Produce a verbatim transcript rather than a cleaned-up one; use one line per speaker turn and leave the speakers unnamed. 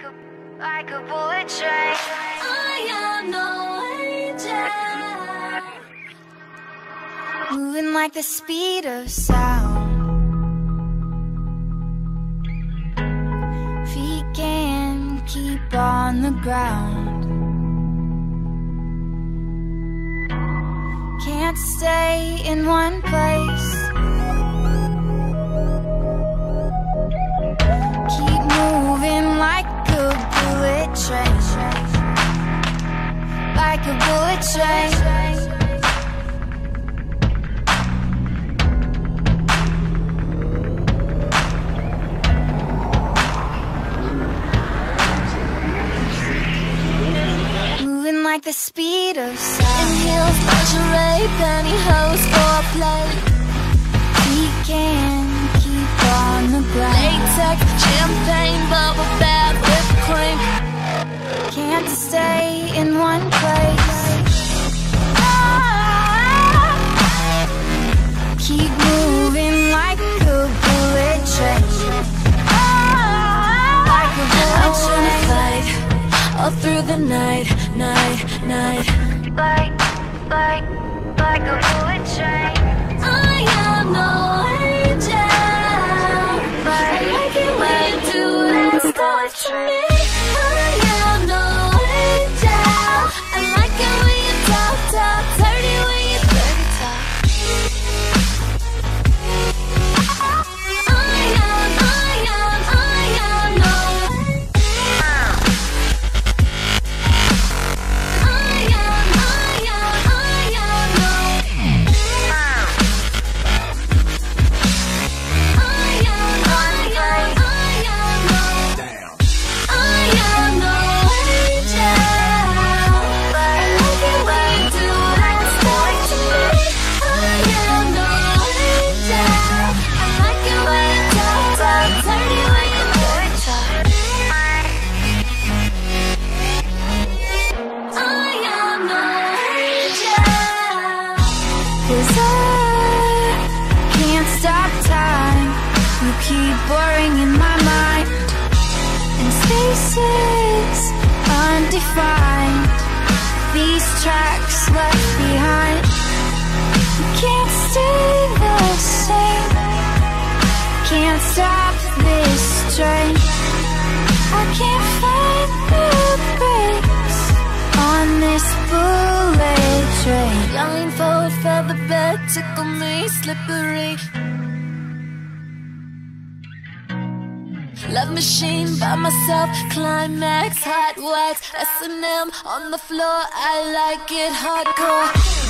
Like a, like a bullet train. I am no angel. Moving like the speed of sound. Feet can't keep on the ground. Can't stay in one place. Keep moving like a bullet train. Like a bullet train. Moving like the speed of sound.
In heels, lingerie, pantyhose, foreplay.
We can keep on the ground.
Latex, champagne, bubble bath, whipped cream.
Can't stay in one place. Ah, keep moving like a bullet train. Ah, like a bullet
I wanna fight all through the night, night, night.
Like, like, like a bullet train.
I am no angel, but I like it when you do that stuff to me. I am no angel. I like it when you talk, talk, dirty when you dirty talk. I am, I am, I am no I am, I am, I am no I am, I am, I am no I am no angel. I like it when you do that stuff to me. I am no angel. I like it when you talk, talk, dirty when you dirty talk. I am no angel.
'Cause I can't stop time. You keep boring in my mind. And spaces undefined. These tracks left behind. You can't stay the same. Can't stop this train. I can't find the brakes on this bullet train.
Blindfold, feather bed, tickle me, slippery. Love machine by myself, climax, hot wax, S and M on the floor, I like it hardcore.